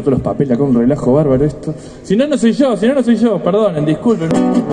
todos los papeles acá, un relajo bárbaro esto. Si no, no soy yo, perdonen, disculpen.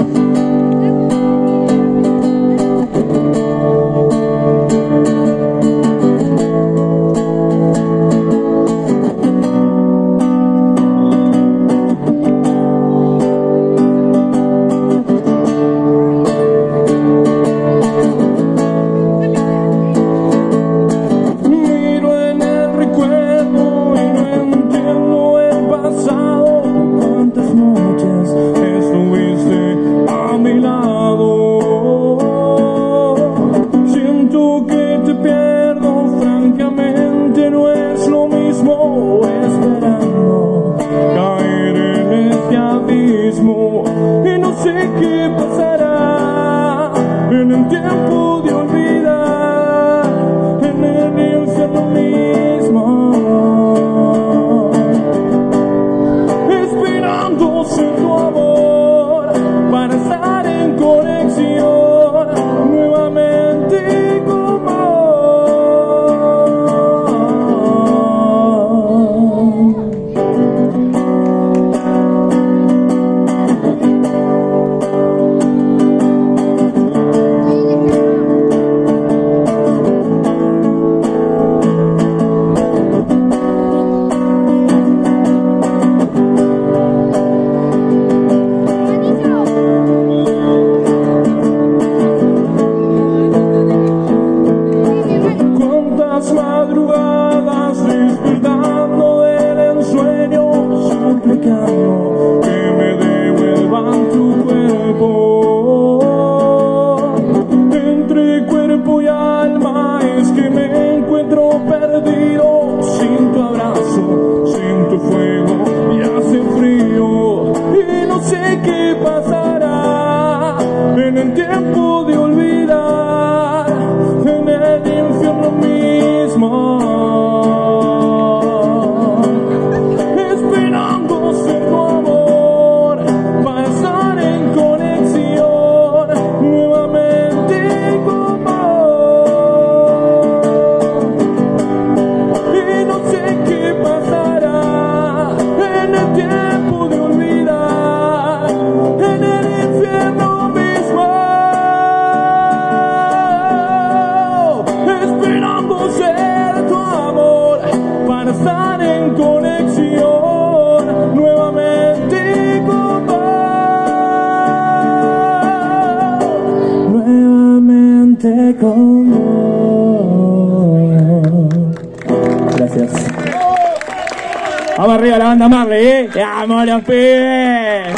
Vamos arriba la banda Marley, ¡Vamos los pibes!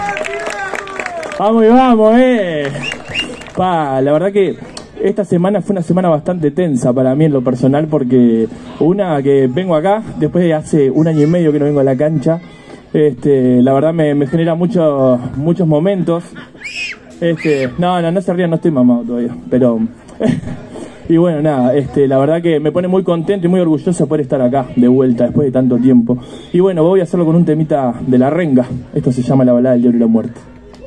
Vamos y vamos, la verdad que esta semana fue una semana bastante tensa para mí en lo personal, porque una que vengo acá, después de hace 1 año y medio que no vengo a la cancha, la verdad me genera muchos momentos. No se rían, no estoy mamado todavía, pero... Y bueno, nada, la verdad que me pone muy contento y muy orgulloso de poder estar acá, de vuelta, después de tanto tiempo. Y bueno, voy a hacerlo con un temita de La Renga. Esto se llama La Balada del Diablo y la Muerte.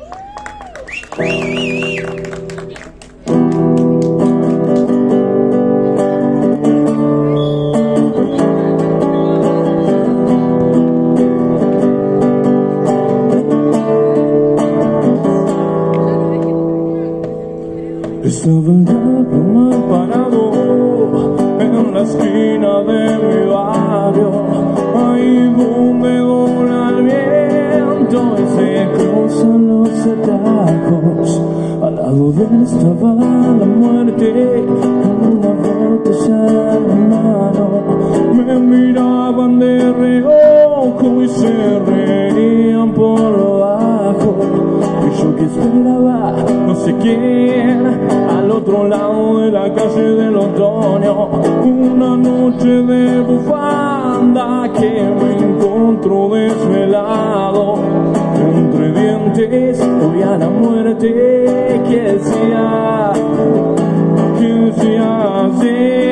Estaba el diablo mal parado en la esquina de mi barrio, ahí donde dobla el viento y se cruzan los atajos. Al lado de él estaba la muerte con una botella en la mano. Me miraban de reojo y se reían por lo bajo. Y yo que esperaba no sé quién al otro lado de la calle del otoño, una noche de bufanda que me encontró desvelado. Entre dientes oía la muerte que decía así.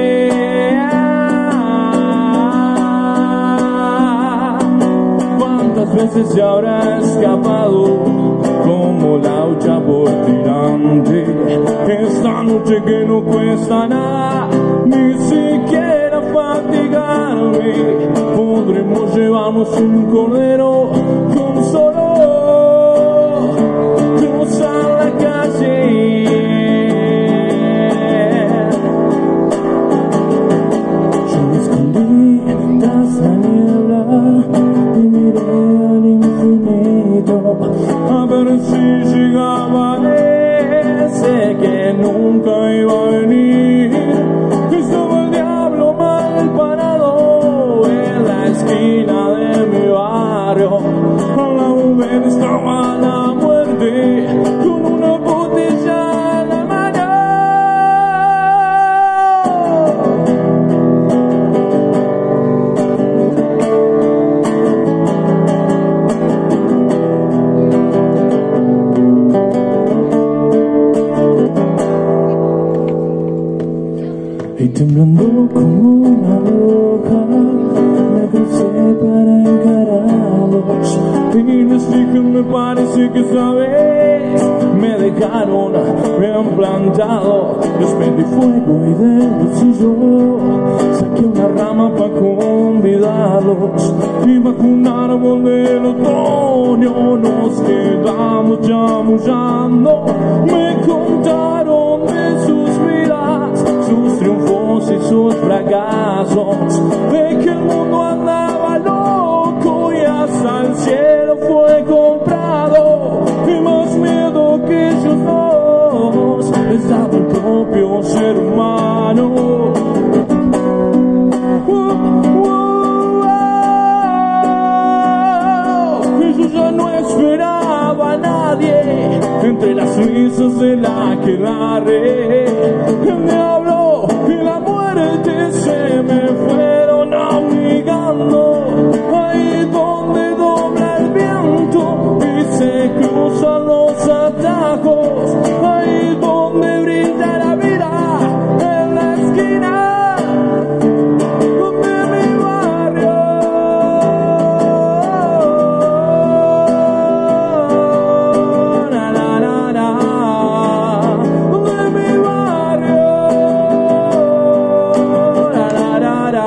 ¿Cuántas veces se habrá escapado como laucha por tirante? Esta noche que no cuesta nada, ni siquiera fatigarme. mí. Podremos llevarnos un cordero con solo cruzar la calle. Yo me escondí tras la niebla y miré al infinito a ver si llegaba ese que nunca iba a venir. Estaba el diablo mal parado en la esquina de mi barrio. A la mujer estaba la muerte con una botella en la mano. Y temblando como una loca me crucé para encararlos y les dije: me parece que esta vez me dejaron bien plantado. Les prendí fuego y del bolsillo saqué una rama para convidarlos, y bajo un árbol del otoño nos quedamos chamullando. Me contaron de sus vidas, sus triunfos y sus fracasos, de que el mundo andaba loco y hasta el cielo fue comprado, y más miedo que ellos dos les daba el propio ser humano. Ellos ya no esperaba a nadie entre las risas de la aquelarre. El diablo y la muerte se me fueron amigando. Ahí donde dobla el viento y se cruzan los atajos, ahí donde brilla la vida, en la esquina donde mi barrio. Na, na, na, na, donde mi barrio. Na, na, na, na.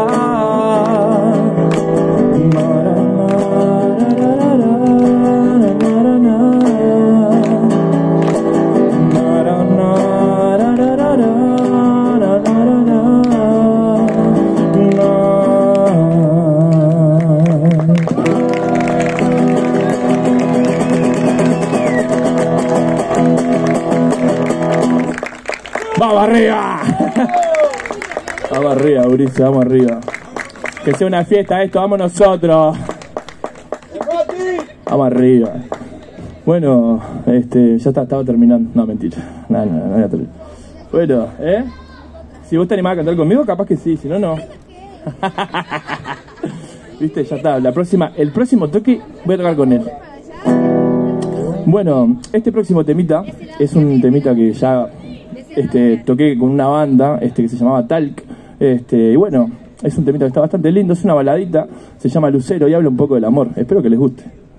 ¡Vamos arriba! Vamos arriba, Ulises, vamos arriba. Que sea una fiesta esto, vamos nosotros. Vamos arriba. Bueno, ya está, estaba terminando. No, mentira. No voy a terminar. Bueno, si vos te animás a cantar conmigo, capaz que sí, si no, no. Viste, ya está. El próximo toque voy a tocar con él. Bueno, este próximo temita es un temita que ya toqué con una banda que se llamaba Talc. Y bueno, es un temita que está bastante lindo, es una baladita, se llama Lucero y habla un poco del amor. Espero que les guste.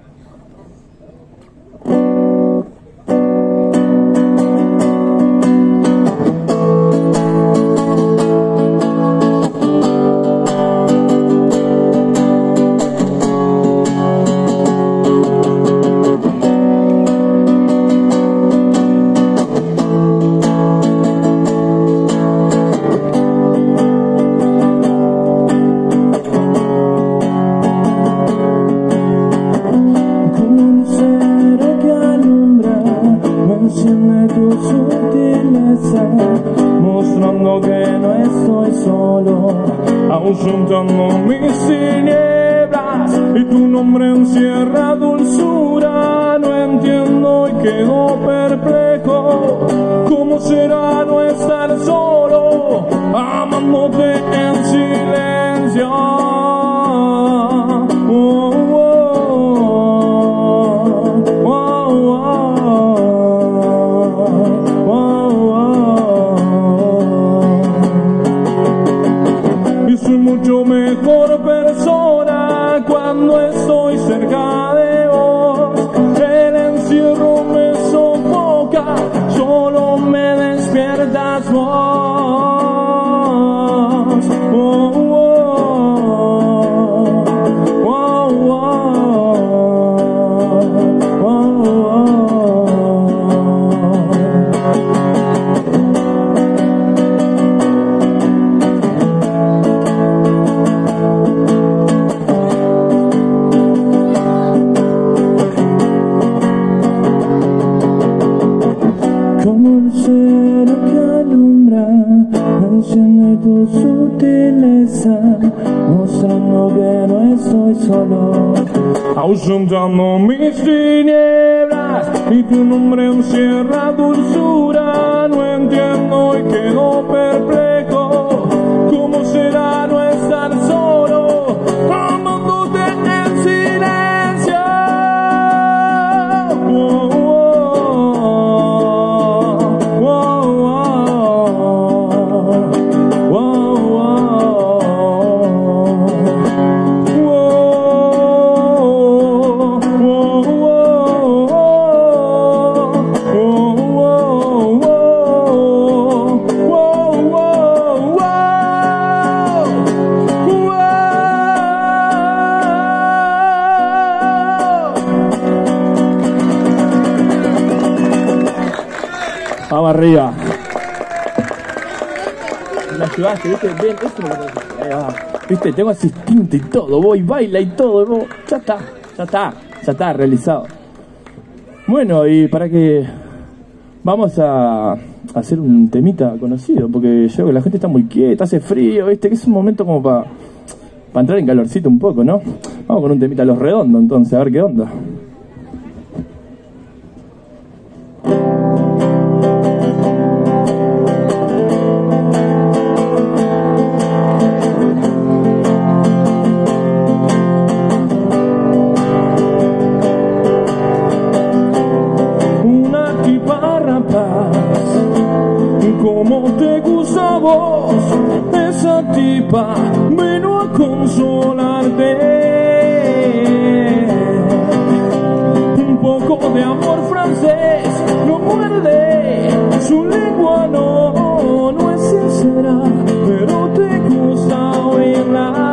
Mostrando que no estoy solo, ahuyentando mis tinieblas, y tu nombre encierra dulzura. No entiendo y quedo perplejo, ¿cómo será no estar solo, amándote en silencio? Soy mucho mejor persona cuando estoy cerca de vos. El encierro me sofoca como el cielo que alumbra, enciende tu sutileza, mostrando que no estoy solo, ausentando mis tinieblas, y tu nombre encierra dulzura. No entiendo y quedo perplejo, ¿cómo será no estar solo, amándote en silencio? Vamos arriba. Me ayudaste, ¿viste? Bien, eso me lo ¿viste? Tengo asistente y todo, voy, baila y todo, vos. Ya está, realizado. Bueno, y para que vamos a hacer un temita conocido, porque yo veo que la gente está muy quieta, hace frío, ¿viste? Que es un momento como para entrar en calorcito un poco, ¿no? Vamos con un temita a Los Redondos, entonces, a ver qué onda. Como te gusta a vos, esa tipa vino a consolarte. Un poco de amor francés no muerde, su lengua no es sincera, pero te gusta oírla.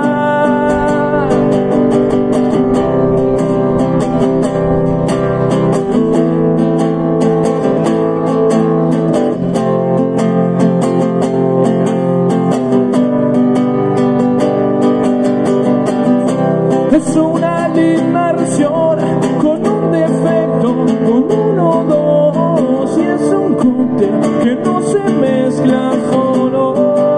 Es una linda versión con un defecto, con uno, dos, y es un cóctel que no se mezcla solo.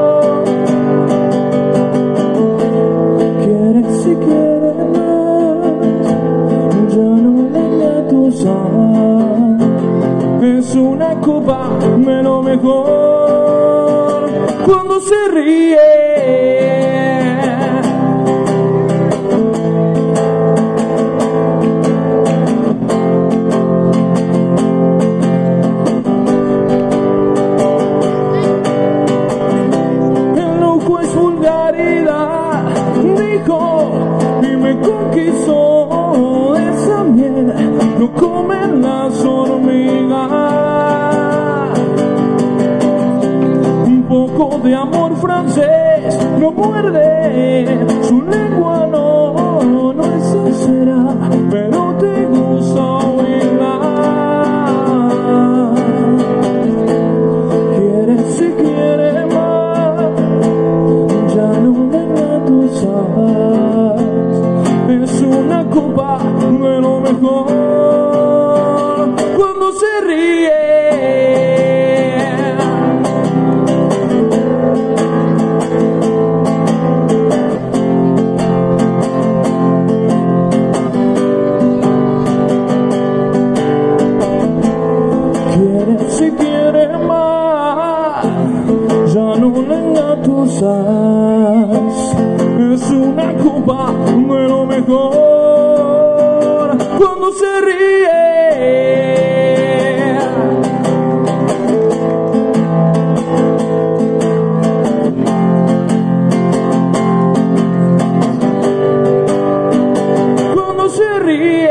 Quieres si quieres más, ya no le tus ojos. Es una copa de lo mejor cuando se ríe. Y me conquistó esa miel, no comen las hormigas. Un poco de amor francés no muerde, su lengua no es sincera, pero te gusta oírla. Quieres si quieres más, ya no venga tus ojos. Es una copa de lo mejor cuando se ríe. Quieres si quieres más, ya no le engatusas. Es una copa de lo mejor cuando se ríe. Cuando se ríe.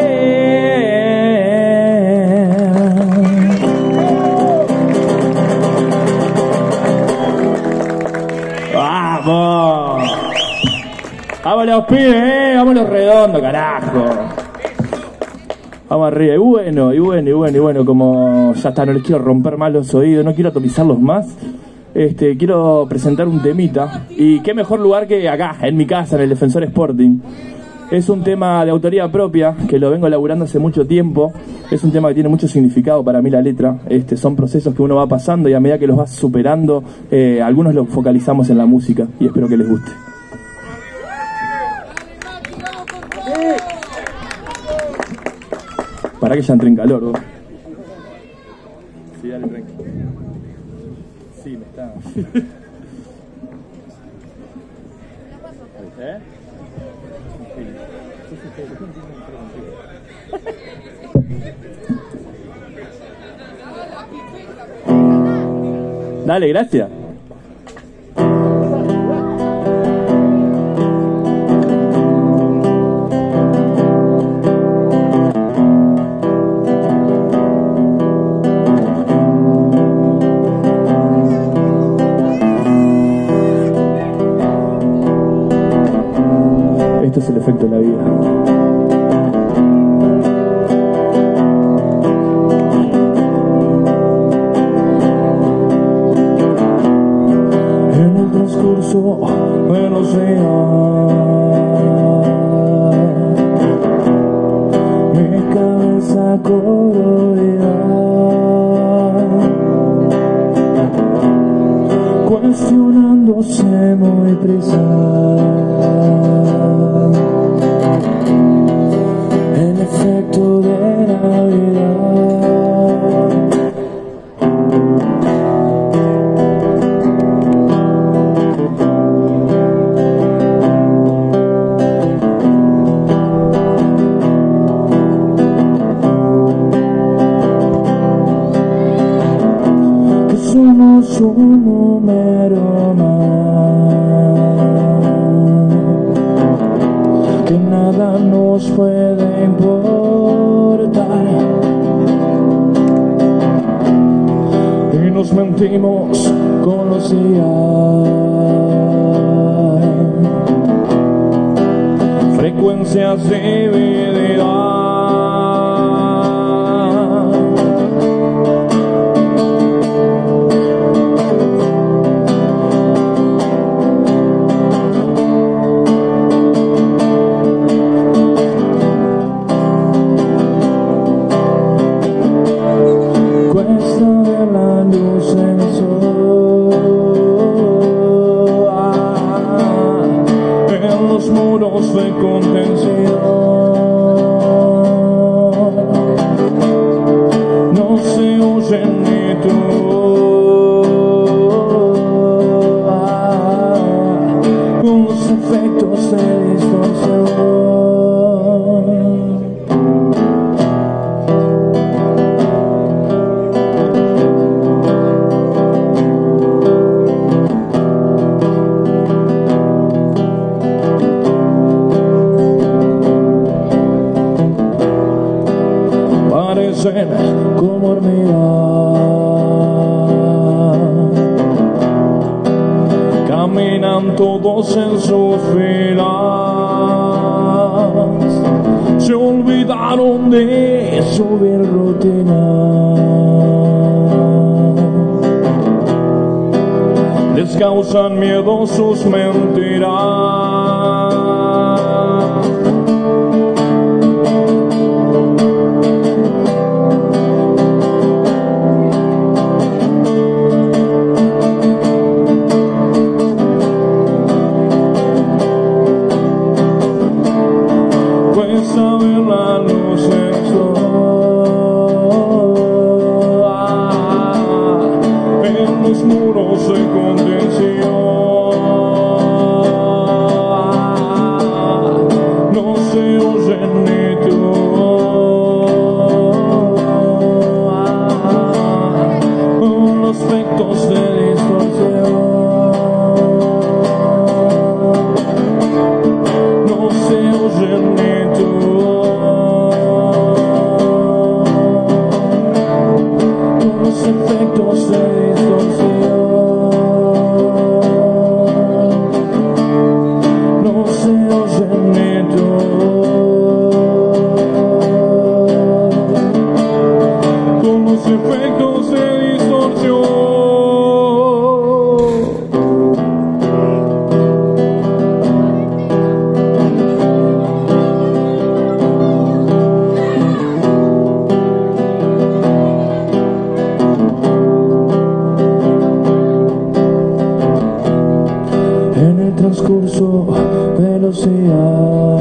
¡Vamos! ¡Vamos los pibes, ¡Vamos los redondos, carajo! Vamos arriba, y bueno, como ya está, no les quiero romper más los oídos, no quiero atomizarlos más. Quiero presentar un temita, y qué mejor lugar que acá, en mi casa, en el Defensor Sporting. Es un tema de autoría propia, que lo vengo elaborando hace mucho tiempo. Es un tema que tiene mucho significado para mí la letra. Son procesos que uno va pasando y a medida que los va superando, algunos los focalizamos en la música y espero que les guste. Para que ya entre en calor, ¿no? Sí, dale, tranqui. Sí, me está... ¿Eh? Dale, gracias. Esto es el efecto de la vida. De los días, mi cabeza colorida, cuestionándose muy prisa el efecto de la vida. Somos un número más, que nada nos puede importar, y nos mentimos con los días, frecuencias divididas. Muros de contención no se oyen ni tú, con los efectos de distorsión. Como hormigas, caminan todos en sus filas, se olvidaron de su vil rutina, les causan miedo sus mentiras. Saber la luz en los muros de contención, no se oyen ni tú, los efectos de distorsión, no se oyen ni tú. Efectos de distorsión, no se oyen ni tú, con los efectos de distorsión. transcurso velocidad.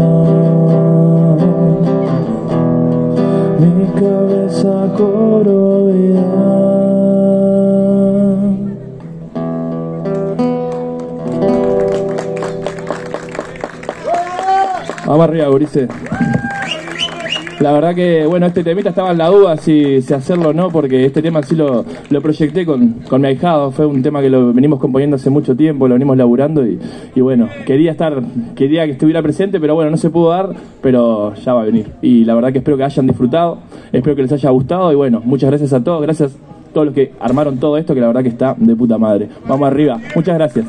Mi cabeza cobró vida. Vamos arriba, gurises. La verdad que, bueno, este temita estaba en la duda si hacerlo o no, porque este tema sí lo proyecté con mi ahijado. Fue un tema que lo venimos componiendo hace mucho tiempo, lo venimos laburando y bueno, quería que estuviera presente, pero bueno, no se pudo dar, pero ya va a venir. Y la verdad que espero que hayan disfrutado, espero que les haya gustado y bueno, muchas gracias a todos, gracias a todos los que armaron todo esto, que la verdad que está de puta madre. Vamos arriba, muchas gracias.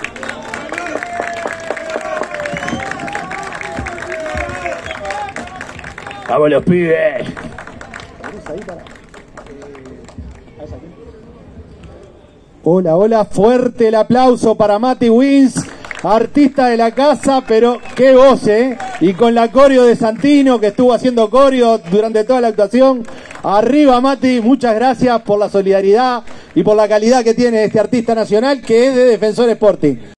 ¡Vamos los pibes! Hola, hola, fuerte el aplauso para Mati Wins, artista de la casa, pero qué voz, y con la coreo de Santino, que estuvo haciendo coreo durante toda la actuación. Arriba, Mati, muchas gracias por la solidaridad y por la calidad que tiene este artista nacional, que es de Defensor Sporting.